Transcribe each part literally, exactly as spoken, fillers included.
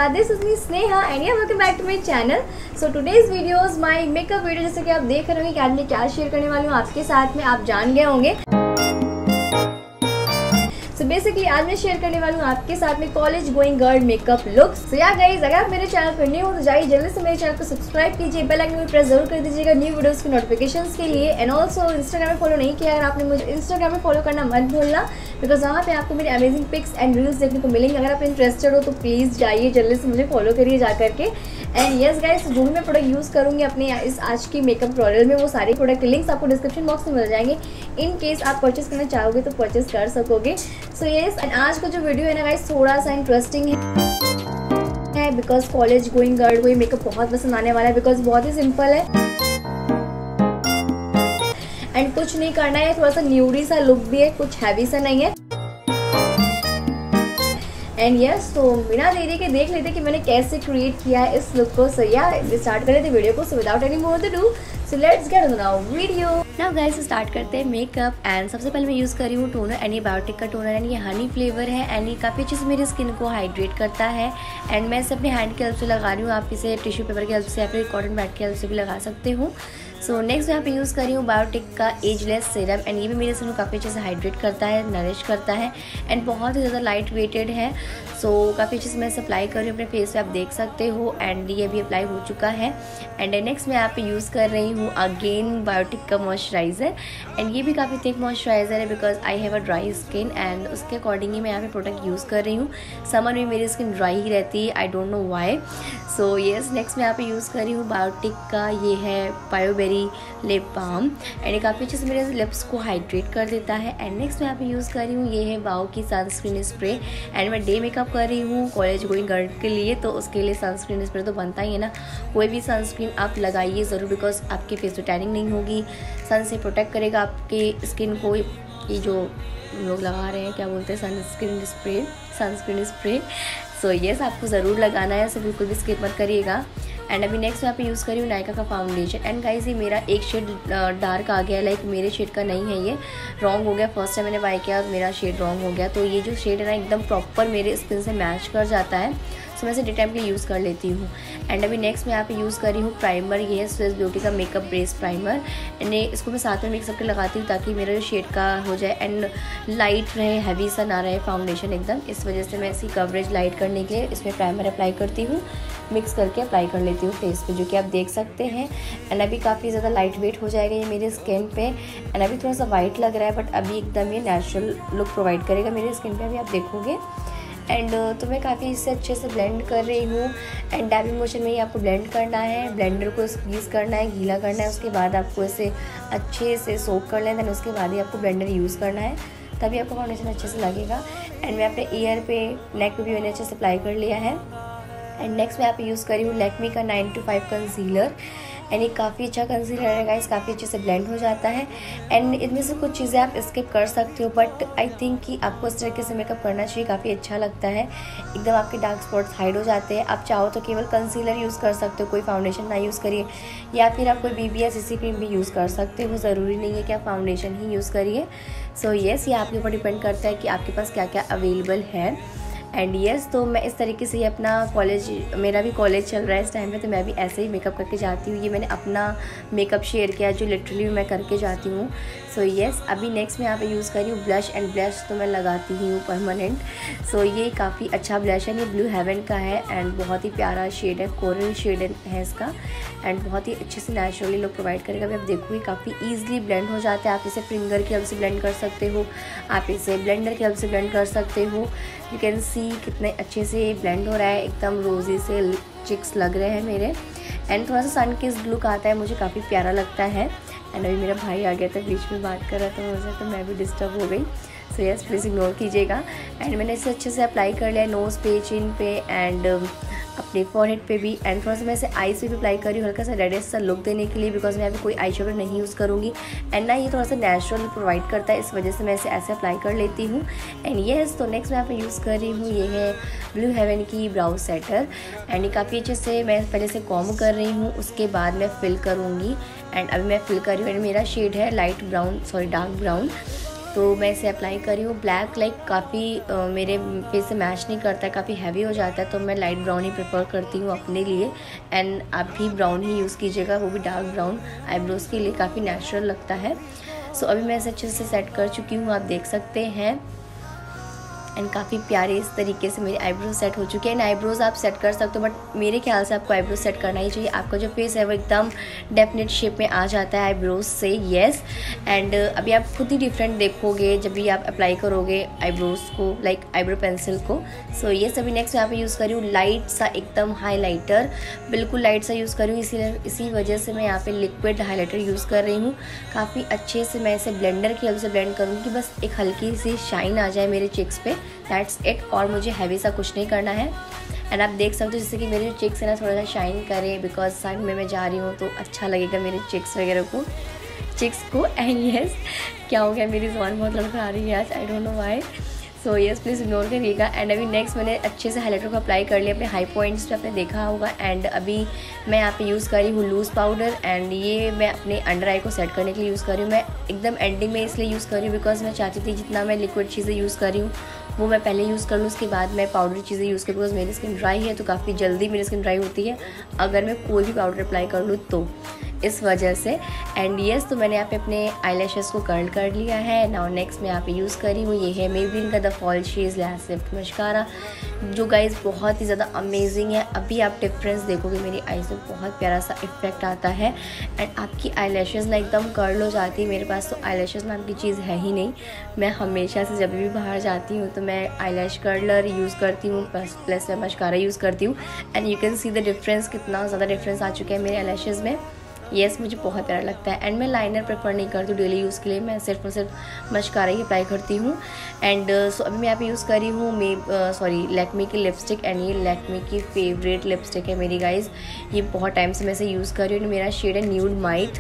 Namaskar, this is me Sneha and yeah, welcome back to my channel. So today's video is my makeup video. जैसे कि आप देख रहे होंगे कि आज मैं क्या शेयर करने वाली हूँ आपके साथ में, आप जान गए होंगे। सो so बेसिकली आज मैं शेयर करने वाली हूँ आपके साथ में college going girl makeup looks. So yeah guys, अगर आप मेरे चैनल पर न्यू हो तो जाइए जल्दी से मेरे चैनल को सब्सक्राइब कीजिए, बेल आइकन को प्रेस जरूर कर दीजिएगा न्यू वीडियोस की नोटिफिकेशंस के लिए। एंड ऑल्सो इंस्टाग्राम में फॉलो नहीं किया, अगर आपने मुझे इंस्टाग्राम में फॉलो करना मत भूलना, बिकॉज वहाँ पे आपको मेरे अमेजिंग पिक्स एंड रील्स देखने को मिलेंगे। अगर आप इंटरेस्टेड हो तो प्लीज़ जाइए जल्दी से मुझे फॉलो करिए जा करके। एंड येस गाइस, जो भी मैं प्रोडक्ट यूज़ करूँगी अपने इस आज की मेकअप ट्यूटोरियल में, वो सारे प्रोडक्ट के लिंक्स आपको डिस्क्रिप्शन बॉक्स में मिल जाएंगे। इन केस आप परचेस करना चाहोगे तो परचेस कर सकोगे। सो येस, एंड आज का जो वीडियो है ना गाइस थोड़ा सा इंटरेस्टिंग है बिकॉज कॉलेज गोइंग गर्ल को ये मेकअप बहुत पसंद आने वाला है, बिकॉज बहुत ही सिंपल है एंड कुछ नहीं करना है, थोड़ा सा न्यूडी सा लुक भी है, कुछ हैवी सा नहीं है। एंड यस, तो बिना देरी के देख लेते कि मैंने कैसे क्रिएट किया है इस लुक को। सो या स्टार्ट कर लेते वीडियो को। So without any more to do, so let's get into now video. Now guys, start करते हैं मेकअप। एंड सबसे पहले मैं यूज़ कर रही हूँ टोनर, एंड ये बायोटिक का टोनर एंड ये हनी फ्लेवर है एंड ये काफ़ी अच्छे से मेरी स्किन को हाइड्रेट करता है। एंड मैं इसे अपने हैंड की हेल्प से लगा रही हूँ, आप इसे टिश्यू पेपर की हेल्प से या फिर कॉटन पैड की हेल्प से भी लगा सकते हो। सो नेक्स्ट मैं यहाँ पे यूज़ कर रही हूँ बायोटिक का एजलेस सीरम, एंड ये भी मेरे स्किन को काफ़ी अच्छे से हाइड्रेट करता है, नरिश करता है एंड बहुत ही ज़्यादा लाइट वेटेड है। सो so, काफ़ी अच्छे से मैं इसे अप्लाई कर रही हूँ अपने फेस पे, आप देख सकते हो। एंड ये भी अप्लाई हो चुका है। एंड नेक्स्ट मैं यहाँ पे यूज़ कर रही हूँ अगेन बायोटिक का मॉइस्चराइज़र, एंड ये भी काफ़ी थिक मॉइस्चराइज़र है because I have a dry skin and उसके अकॉर्डिंग ही मैं यहाँ पे प्रोडक्ट यूज़ कर रही हूँ। समर में मेरी स्किन ड्राई ही रहती है, I don't know why. So yes, next मैं यहाँ पे यूज़ कर रही हूँ बायोटिक का ये है पायोबेरी लिप बाम, एंड ये काफ़ी अच्छे से मेरे लिप्स को हाइड्रेट कर देता है। एंड नेक्स्ट मैं यहाँ पे यूज़ कर रही हूँ ये है वाओ की सनस्क्रीन स्प्रे, एंड मैं डे मेकअप कर रही हूँ कॉलेज गोइंग गर्ल के लिए, तो उसके लिए सनस्क्रीन स्प्रे तो बनता ही है ना। कोई भी सनस्क्रीन आप लगाइए ज़रूर, बिकॉज आपके फेस पे टैनिंग नहीं होगी, सन से प्रोटेक्ट करेगा आपके स्किन को। ये जो लोग लगा रहे हैं क्या बोलते हैं, sunscreen spray, sunscreen spray. So yes, आपको ज़रूर लगाना है, सो बिल्कुल भी स्किप मत करिएगा। एंड अभी नेक्स्ट मैं यहाँ पे यूज़ कर रही हूँ नायका का फाउंडेशन। एंड गाइस, ये मेरा एक शेड डार्क आ गया, लाइक मेरे शेड का नहीं है, ये रॉन्ग हो गया। फर्स्ट टाइम मैंने बाय किया और मेरा शेड रॉन्ग हो गया, तो ये जो शेड है ना एकदम प्रॉपर मेरे स्किन से मैच कर जाता है। सो मैं इसे डे टाइम के यूज़ कर लेती हूँ। एंड अभी नेक्स्ट मैं यहाँ पे यूज़ कर रही हूँ प्राइमर, ये है स्विस ब्यूटी का मेकअप बेस प्राइमर। एंड इसको मैं साथ में मिक्स करके लगाती हूँ ताकि मेरा जो शेड का हो जाए एंड लाइट रहे, हैवी सा ना रहे फाउंडेशन एकदम। इस वजह से मैं इसकी कवरेज लाइट करने के लिए इसमें प्राइमर अप्लाई करती हूँ, मिक्स करके अप्लाई कर लेती हूँ फेस पे, जो कि आप देख सकते हैं। एंड अभी काफ़ी ज़्यादा लाइट वेट हो जाएगा ये मेरे स्किन पे। एंड अभी थोड़ा सा वाइट लग रहा है, बट अभी एकदम ये नेचुरल लुक प्रोवाइड करेगा मेरे स्किन पे, अभी आप देखोगे। एंड तो मैं काफ़ी इससे अच्छे से ब्लेंड कर रही हूँ। एंड डैबिंग मोशन में ही आपको ब्लेंड करना है, ब्लेंडर को स्क्वीज़ करना है, गीला करना है, उसके बाद आपको इसे अच्छे से सोक कर लेना है, उसके बाद ही आपको ब्लेंडर यूज़ करना है, तभी आपको फाउंडेशन अच्छे से लगेगा। एंड मैं अपने ईयर पे, नेक पे भी मैंने अच्छे से अप्लाई कर लिया है। एंड नेक्स्ट मैं यहाँ पे यूज़ कर रही हूँ लैक्मे का nine to five concealer, and ये काफ़ी अच्छा कंसीलर है गाइस, काफ़ी अच्छे से ब्लेंड हो जाता है। एंड इनमें से कुछ चीज़ें आप स्किप कर सकते हो, बट आई थिंक कि आपको इस तरीके से मेकअप करना चाहिए, काफ़ी अच्छा लगता है, एकदम आपके डार्क स्पॉट्स हाइड हो जाते हैं। आप चाहो तो केवल कंसीलर यूज़ कर सकते हो, कोई फाउंडेशन ना यूज़ करिए, या फिर आप कोई बीबी या सीसी क्रीम भी यूज़ कर सकते हो, ज़रूरी नहीं है कि आप फाउंडेशन ही यूज़ करिए। सो येस, ये आपके ऊपर डिपेंड करता है कि आपके पास क्या क्या अवेलेबल है। एंड येस, तो मैं इस तरीके से ही अपना कॉलेज, मेरा भी कॉलेज चल रहा है इस टाइम पे, तो मैं भी ऐसे ही मेकअप करके जाती हूँ। ये मैंने अपना मेकअप शेयर किया जो लिटरली मैं करके जाती हूँ। सो so येस, अभी नेक्स्ट मैं यहाँ पे यूज़ कर रही हूँ ब्लश, एंड ब्लश तो मैं लगाती ही हूँ परमानेंट। सो so ये काफ़ी अच्छा ब्लश है, ये ब्लू हेवन का है एंड बहुत ही प्यारा शेड है, कोरल शेड है इसका, एंड बहुत ही अच्छे से नेचुरली लुक प्रोवाइड करेगा। अभी आप देखोगे काफ़ी ईजिली ब्लेंड हो जाता है, आप इसे फिंगर की हेल्प से ब्लेंड कर सकते हो, आप इसे ब्लेंडर की हेल्प से ब्लेंड कर सकते हो। यू कैन सी कितने अच्छे से ब्लेंड हो रहा है, एकदम रोजी से चिक्स लग रहे हैं मेरे। एंड थोड़ा सा सन किस्ड लुक आता है, मुझे काफ़ी प्यारा लगता है। एंड अभी मेरा भाई आ गया था, बीच में बात कर रहा था मुझे, तो मैं भी डिस्टर्ब हो गई। सो यस, प्लीज़ इग्नोर कीजिएगा। एंड मैंने इसे अच्छे से अप्लाई कर लिया नोज़ पे, चिन पे एंड अपने फॉरहेड पे भी। एंड थोड़ा सा मैं इसे आईज पे भी अप्लाई कर रही हूँ, हल्का सा रेडिश सा लुक देने के लिए, बिकॉज मैं अभी कोई आई शेडो नहीं यूज़ करूँगी। एंड ना ये थोड़ा सा नेचुरल प्रोवाइड करता है, इस वजह से मैं इसे ऐसे अप्लाई कर लेती हूँ। एंड येस, तो नेक्स्ट मैं यहाँ पे यूज़ कर रही हूँ ये है ब्लू हेवन की ब्राउ सेटर, एंड ये काफ़ी अच्छे से मैं पहले से कॉम्ब कर रही हूँ, उसके बाद मैं फिल करूँगी। एंड अभी मैं फिल कर रही हूँ, मेरा शेड है light brown, sorry dark brown. तो मैं इसे अप्लाई कर रही हूँ। ब्लैक लाइक काफ़ी मेरे फेस से मैच नहीं करता है, काफ़ी हैवी हो जाता है, तो मैं लाइट ब्राउन ही प्रेफर करती हूँ अपने लिए। एंड आप भी ब्राउन ही यूज़ कीजिएगा, वो भी डार्क ब्राउन आईब्रोज़ के लिए काफ़ी नेचुरल लगता है। सो अभी मैं इसे अच्छे से सेट कर चुकी हूँ, आप देख सकते हैं। एंड काफ़ी प्यारे इस तरीके से मेरी आईब्रोज सेट हो चुकी है। एंड आईब्रोज आप सेट कर सकते हो, बट मेरे ख्याल से आपको आईब्रोज सेट करना ही चाहिए। आपका जो फेस है वो एकदम डेफिनेट शेप में आ जाता है आईब्रोज से, येस। एंड अभी आप खुद ही डिफरेंट देखोगे जब भी आप अप्लाई करोगे आईब्रोज को, लाइक आईब्रो पेंसिल को। सो ये सभी नेक्स्ट यहाँ पे यूज़ कर रही हूँ लाइट सा एकदम हाईलाइटर, बिल्कुल लाइट सा यूज़ कर रही हूँ। इसी इसी वजह से मैं यहाँ पे लिक्विड हाईलाइटर यूज़ कर रही हूँ। काफ़ी अच्छे से मैं इसे ब्लेंडर की हेल्प से ब्लेंड करूँगी कि बस एक हल्की सी शाइन आ जाए मेरे चिक्स पे, दैट्स इट। और मुझे हैवी सा कुछ नहीं करना है। एंड आप देख सकते हो जैसे कि मेरे जो चिक्स है ना थोड़ा सा शाइन करें, बिकॉज सन में मैं जा रही हूँ तो अच्छा लगेगा मेरे चिक्स वगैरह को चिक्स को एंड यस, क्या हो गया, मेरी ज़ुबान बहुत लड़खड़ा रही है आज, I don't know why. So yes please ignore करिएगा। एंड अभी नेक्स्ट मैंने अच्छे से हाईलाइटर को अप्लाई कर लिया अपने हाई पॉइंट्स पे, आपने देखा होगा। एंड अभी मैं यहाँ पे यूज़ कर रही हूँ लूज़ पाउडर, एंड ये मैं अपने अंडर आई को सेट करने के लिए यूज़ कर रही हूँ। मैं एकदम एंडिंग में इसलिए यूज़ कर रही हूँ बिकॉज मैं चाहती थी जितना मैं लिक्विड चीज़ें यूज़ कर रही हूँ वो मैं पहले यूज़ कर लूँ, उसके बाद मैं पाउडर चीज़ें यूज़ करूँ। बिकॉज मेरी स्किन ड्राई है तो काफ़ी जल्दी मेरी स्किन ड्राई होती है अगर मैं कोई भी पाउडर अप्लाई कर लूँ तो, इस वजह से। एंड येस, तो मैंने यहाँ पे अपने आईलैशेस को कर्ल कर लिया है। नाउ नेक्स्ट मैं यहाँ पे यूज़ करी हूँ, ये है मेबलिन का the false shades lash lift mascara, जो गाइज बहुत ही ज़्यादा अमेजिंग है। अभी आप डिफरेंस देखोगे मेरी आईज में बहुत प्यारा सा इफेक्ट आता है एंड आपकी आईलैशेस ना एकदम कर्ल हो जाती है। मेरे पास तो आईलैशेस नाम की चीज़ है ही नहीं। मैं हमेशा से जब भी बाहर जाती हूँ तो मैं आईलैश कर्लर यूज़ करती हूँ, प्लस प्लस मैं मस्कारा यूज़ करती हूँ। And you can see the difference, कितना ज़्यादा डिफरेंस आ चुका है मेरे आईलैशेस में। येस yes, मुझे बहुत प्यारा लगता है। एंड मैं लाइनर प्रेफर नहीं करती हूँ डेली यूज़ के लिए, मैं सिर्फ और सिर्फ मस्कारा ही अप्लाई करती हूँ। एंड सो अभी मैं यहाँ पे यूज़ कर रही हूँ मे सॉरी लैक्मे की लिपस्टिक, एंड ये लैक्मे की फेवरेट लिपस्टिक है मेरी गाइज। ये बहुत टाइम से मैं इसे यूज़ कर रही हूँ। मेरा शेड है न्यूड माइट,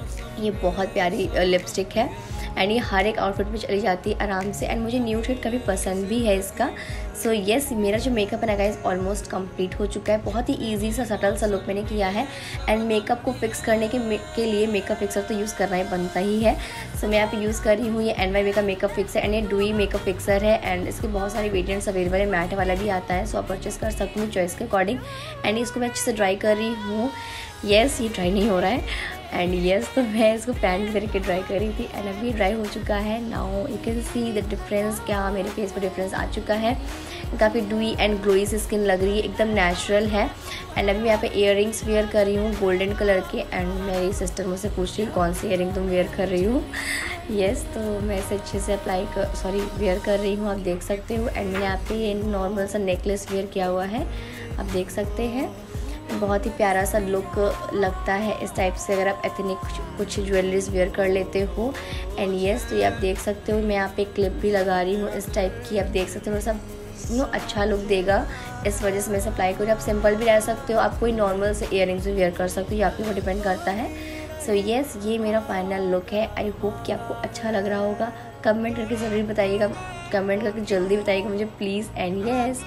ये बहुत प्यारी लिपस्टिक है एंड ये हर एक आउटफिट में चली जाती है आराम से। एंड मुझे न्यूड शेड काफ़ी पसंद भी है इसका। सो so, येस yes, मेरा जो मेकअप है ना गाइस ऑलमोस्ट कंप्लीट हो चुका है। बहुत ही इजी सा सटल सा लुक मैंने किया है। एंड मेकअप को फिक्स करने के मे, के लिए मेकअप फिक्सर तो यूज़ करना ही बनता ही है। सो so, मैं यहाँ पे यूज़ कर रही हूँ ये एन वाई बी का मेकअप फिक्सर, एंड ये डुई मेकअप फिक्सर है। एंड इसके बहुत सारे वेरिएंट्स अवेलेबल है, मैट वाला भी आता है, सो आप परचेस कर सकती हूँ चॉइस के अकॉर्डिंग। एंड इसको मैं अच्छे से ड्राई कर रही हूँ। येस yes, ये ड्राई नहीं हो रहा है। एंड येस yes, तो मैं इसको पैन की तरीके ड्राई कर रही थी एंड अभी ड्राई हो चुका है। Now you can see the difference, क्या मेरे फेस पर डिफरेंस आ चुका है। काफ़ी डुई एंड ग्लोई सी स्किन लग रही है, एकदम नेचुरल है। एंड अभी मैं यहाँ पे इयर रिंग्स वेयर कर रही हूँ गोल्डन कलर के। एंड मेरी सिस्टर मुझसे पूछ रही है कौन सी इयर रिंग तुम वेयर कर रही हो। येस yes, तो मैं इसे अच्छे से अप्लाई कर सॉरी वेयर कर रही हूँ, आप देख सकते हो। एंड मैंने यहाँ पे नॉर्मल सा नेकलेस वेयर किया हुआ है, आप देख सकते हैं। बहुत ही प्यारा सा लुक लगता है इस टाइप से अगर आप एथनिक कुछ कुछ ज्वेलरीज वेयर कर लेते हो। एंड येस, तो ये आप देख सकते हो मैं यहाँ पे क्लिप भी लगा रही हूँ इस टाइप की, आप देख सकते हो। सब नो अच्छा लुक देगा, इस वजह से मैं इसे अप्लाई करूँ। आप सिंपल भी रह सकते हो, आप कोई नॉर्मल से इयर रिंग्स भी वेयर कर सकते हो, ये आपके ऊपर डिपेंड करता है। सो so, येस yes, ये मेरा फाइनल लुक है। आई होप कि आपको अच्छा लग रहा होगा। कमेंट करके ज़रूर बताइएगा, कमेंट करके जल्दी बताइएगा मुझे प्लीज़। एंड येस,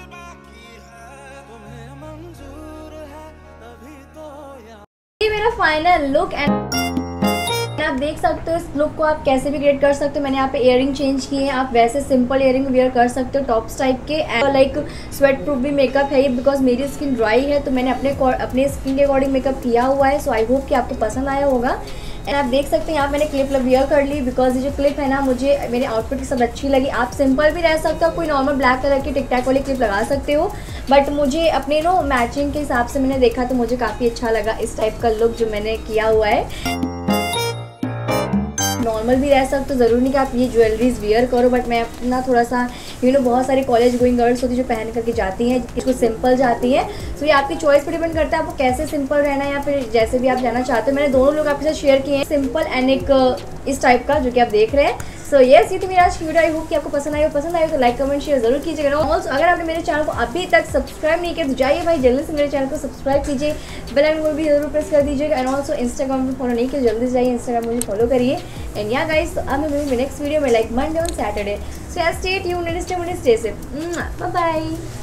ये मेरा फाइनल लुक। एंड आप देख सकते हो इस लुक को आप कैसे भी क्रिएट कर सकते हो। मैंने यहाँ पे इयरिंग चेंज किए हैं, आप वैसे सिंपल इयरिंग वेयर कर सकते हो टॉप्स टाइप के। लाइक स्वेट प्रूफ भी मेकअप है ये, बिकॉज मेरी स्किन ड्राई है तो मैंने अपने अपने स्किन के अकॉर्डिंग मेकअप किया हुआ है। सो आई होप कि आपको पसंद आया होगा। एंड आप देख सकते हैं यहाँ मैंने क्लिप वेयर कर ली, बिकॉज ये जो क्लिप है ना मुझे मेरे आउटफिट के साथ अच्छी लगी। आप सिंपल भी रह सकते हो, कोई नॉर्मल ब्लैक कलर की टिक टैक वाली क्लिप लगा सकते हो, बट मुझे अपने नो मैचिंग के हिसाब से मैंने देखा तो मुझे काफ़ी अच्छा लगा इस टाइप का लुक जो मैंने किया हुआ है। नॉर्मल भी रह सकते हो, ज़रूर नहीं कि आप ये ज्वेलरीज वेयर करो, बट मैं अपना थोड़ा सा यू नो बहुत सारी कॉलेज गोइंग गर्ल्स होती है जो पहन करके जाती हैं, इसको सिंपल जाती है। सो ये आपकी चॉइस पर डिपेंड करता है आपको कैसे सिंपल रहना है या फिर जैसे भी आप जाना चाहते हो। मैंने दोनों लोग आपके साथ शेयर किए हैं, सिंपल एंड एक इस टाइप का जो कि आप देख रहे हैं। सो so, येस yes, ये तो मेरा आज की वीडियो। आई होप कि आपको पसंद आई हो, पसंद आई तो लाइक कमेंट शेयर जरूर कीजिएगा। ऑल्सो अगर आपने मेरे चैनल को अभी तक सब्सक्राइब नहीं किया तो जाइए भाई जल्दी से मेरे चैनल को सब्सक्राइब कीजिए, बेल आइकन को भी जरूर प्रेस कर दीजिएगा। एंड ऑल्सो इंस्टाग्राम पर फॉलो नहीं किया जल्दी से जाइए इंस्टाग्राम मुझे फॉलो करिए। एंड या गाइस, तो अब मैं मिलूंगी नेक्स्ट वीडियो में like Monday on Saturday. So stay tuned and stay safe. Bye bye.